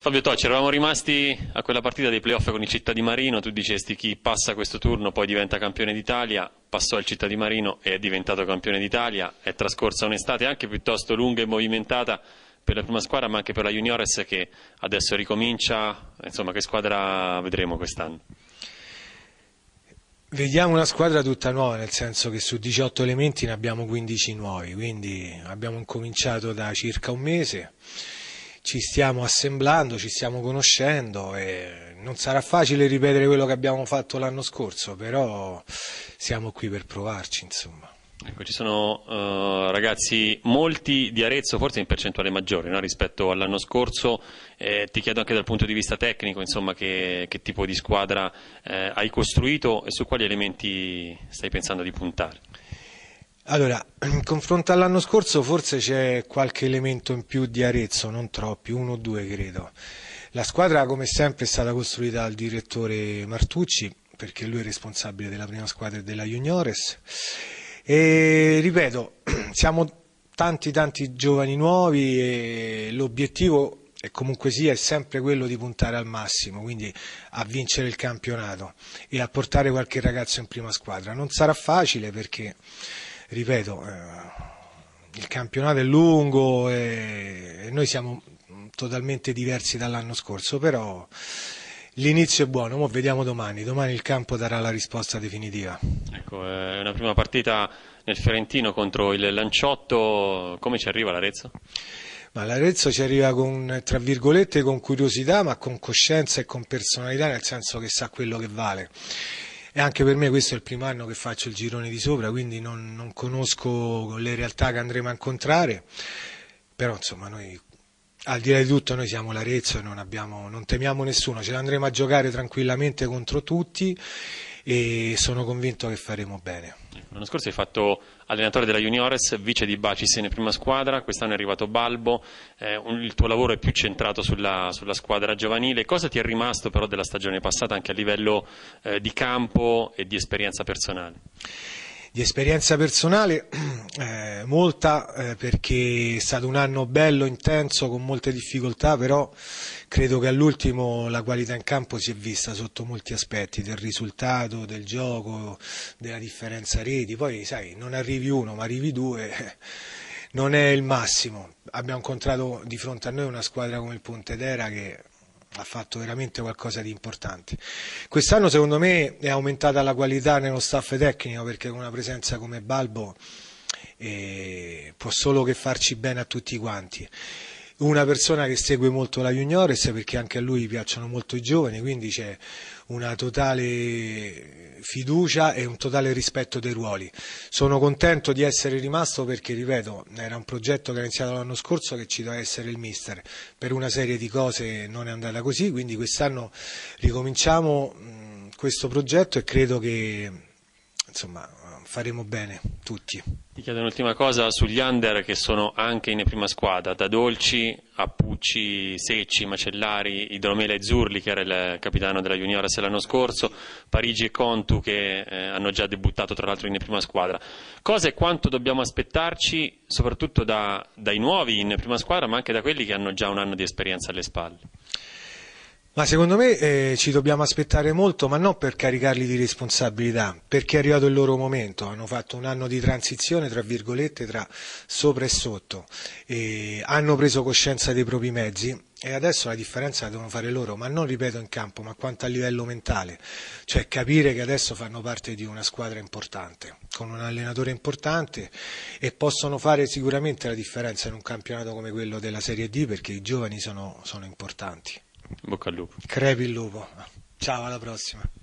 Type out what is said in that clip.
Fabio Tocci, eravamo rimasti a quella partita dei playoff con il Città di Marino, tu dicesti chi passa questo turno poi diventa campione d'Italia, passò il Città di Marino e è diventato campione d'Italia, è trascorsa un'estate anche piuttosto lunga e movimentata per la prima squadra ma anche per la Juniores che adesso ricomincia, insomma che squadra vedremo quest'anno? Vediamo una squadra tutta nuova, nel senso che su 18 elementi ne abbiamo 15 nuovi, quindi abbiamo incominciato da circa un mese. Ci stiamo assemblando, ci stiamo conoscendo e non sarà facile ripetere quello che abbiamo fatto l'anno scorso, però siamo qui per provarci, insomma. Ecco, ci sono ragazzi, molti di Arezzo, forse in percentuale maggiore, no? Rispetto all'anno scorso. Ti chiedo anche dal punto di vista tecnico, insomma, che tipo di squadra hai costruito e su quali elementi stai pensando di puntare? Allora, in confronto all'anno scorso forse c'è qualche elemento in più di Arezzo, non troppi, uno o due credo. La squadra come sempre è stata costruita dal direttore Martucci, perché lui è responsabile della prima squadra e della Juniores. E ripeto, siamo tanti giovani nuovi e l'obiettivo è comunque sia è sempre quello di puntare al massimo, quindi a vincere il campionato e a portare qualche ragazzo in prima squadra. Non sarà facile perché, ripeto, il campionato è lungo e noi siamo totalmente diversi dall'anno scorso, però l'inizio è buono, mo vediamo domani il campo darà la risposta definitiva. Ecco, è una prima partita nel Fiorentino contro il Lanciotto, come ci arriva l'Arezzo? Ma l'Arezzo ci arriva con, tra virgolette, con curiosità, ma con coscienza e con personalità, nel senso che sa quello che vale. E anche per me questo è il primo anno che faccio il girone di sopra, quindi non conosco le realtà che andremo a incontrare, però insomma noi, al di là di tutto, noi siamo l'Arezzo e non temiamo nessuno, ce l'andremo a giocare tranquillamente contro tutti e sono convinto che faremo bene. L'anno scorso hai fatto allenatore della Juniores, vice di Bacis in prima squadra, quest'anno è arrivato Balbo, il tuo lavoro è più centrato sulla squadra giovanile. Cosa ti è rimasto però della stagione passata anche a livello di campo e di esperienza personale? Di esperienza personale molta, perché è stato un anno bello, intenso, con molte difficoltà, però credo che all'ultimo la qualità in campo si è vista sotto molti aspetti, del risultato, del gioco, della differenza reti. Poi sai, non arrivi uno ma arrivi due, non è il massimo. Abbiamo incontrato di fronte a noi una squadra come il Pontedera che ha fatto veramente qualcosa di importante. Quest'anno secondo me è aumentata la qualità nello staff tecnico, perché con una presenza come Balbo può solo che farci bene a tutti quanti. Una persona che segue molto la Juniores, perché anche a lui piacciono molto i giovani, quindi c'è una totale fiducia e un totale rispetto dei ruoli. Sono contento di essere rimasto perché, ripeto, era un progetto che era iniziato l'anno scorso che ci doveva essere il mister. Per una serie di cose non è andata così, quindi quest'anno ricominciamo questo progetto e credo che insomma faremo bene tutti. Ti chiedo un'ultima cosa sugli under che sono anche in prima squadra, da Dolci a Pucci, Secci, Macellari, Idromela e Zurli che era il capitano della Juniores l'anno scorso, Parigi e Contu che hanno già debuttato tra l'altro in prima squadra. Cosa e quanto dobbiamo aspettarci soprattutto dai nuovi in prima squadra ma anche da quelli che hanno già un anno di esperienza alle spalle? Ma secondo me ci dobbiamo aspettare molto, ma non per caricarli di responsabilità, perché è arrivato il loro momento, hanno fatto un anno di transizione, tra virgolette, tra sopra e sotto, e hanno preso coscienza dei propri mezzi e adesso la differenza la devono fare loro, ma non ripeto in campo, ma quanto a livello mentale, cioè capire che adesso fanno parte di una squadra importante, con un allenatore importante e possono fare sicuramente la differenza in un campionato come quello della Serie D, perché i giovani sono importanti. In bocca al lupo. Crepi il lupo. Ciao, alla prossima.